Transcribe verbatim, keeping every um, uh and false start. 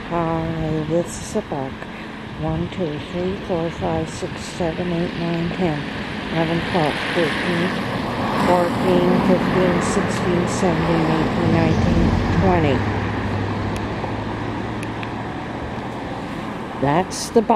Hi, this is a buck. one, two, three, four, five, six, seven, eight, nine, ten, eleven, twelve, thirteen, fourteen, fifteen, sixteen, seventeen, eighteen, nineteen, twenty. That's the buck.